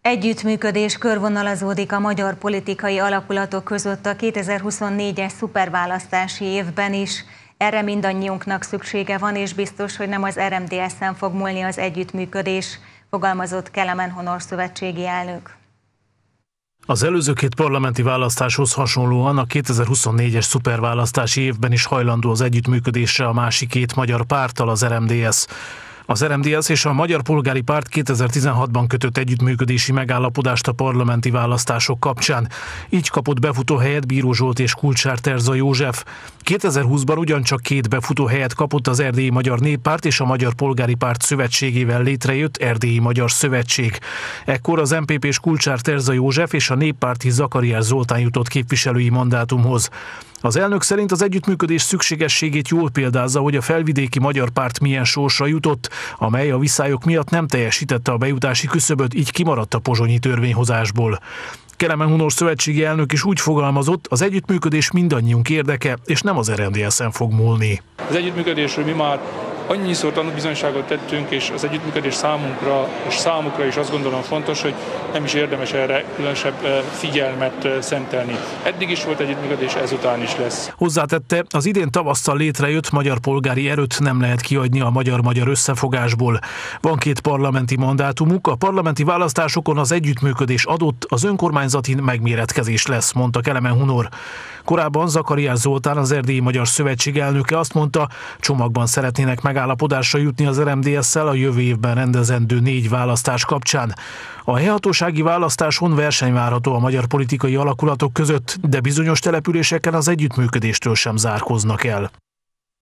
Együttműködés körvonalazódik a magyar politikai alakulatok között a 2024-es szuperválasztási évben is. Erre mindannyiunknak szüksége van, és biztos, hogy nem az RMDSZ-en fog múlni az együttműködés, fogalmazott Kelemen Honor szövetségi elnök. Az előző két parlamenti választáshoz hasonlóan a 2024-es szuperválasztási évben is hajlandó az együttműködésre a másik két magyar párttal, az RMDSZ. Az RMDSZ és a Magyar Polgári Párt 2016-ban kötött együttműködési megállapodást a parlamenti választások kapcsán. Így kapott befutóhelyet Bíró Zsolt és Kulcsár Terza József. 2020-ban ugyancsak két befutóhelyet kapott az Erdélyi Magyar Néppárt és a Magyar Polgári Párt szövetségével létrejött Erdélyi Magyar Szövetség. Ekkor az MPP-s Kulcsár Terza József és a néppárti Zakariás Zoltán jutott képviselői mandátumhoz. Az elnök szerint az együttműködés szükségességét jól példázza, hogy a felvidéki magyar párt milyen sorsra jutott, amely a viszályok miatt nem teljesítette a bejutási küszöböt, így kimaradt a pozsonyi törvényhozásból. Kelemen Honor szövetségi elnök is úgy fogalmazott, az együttműködés mindannyiunk érdeke, és nem az RMDSZ-en fog múlni. Az együttműködésről mi már annyiszor tanúbizonyságot tettünk, és az együttműködés számunkra és számukra is azt gondolom fontos, hogy nem is érdemes erre különösebb figyelmet szentelni. Eddig is volt együttműködés, ezután is lesz. Hozzátette, az idén tavasszal létrejött magyar polgári erőt nem lehet kiadni a magyar-magyar összefogásból. Van két parlamenti mandátumuk, a parlamenti választásokon az együttműködés adott, az önkormányzatin megméretkezés lesz, mondta Kelemen Honor. Korábban Zakariás Zoltán, az Erdélyi Magyar Szövetség elnöke azt mondta, csomagban szeretnének megállapodásra jutni az RMDSZ-szel a jövő évben rendezendő 4 választás kapcsán. A helyhatósági választáson verseny várható a magyar politikai alakulatok között, de bizonyos településeken az együttműködéstől sem zárkóznak el.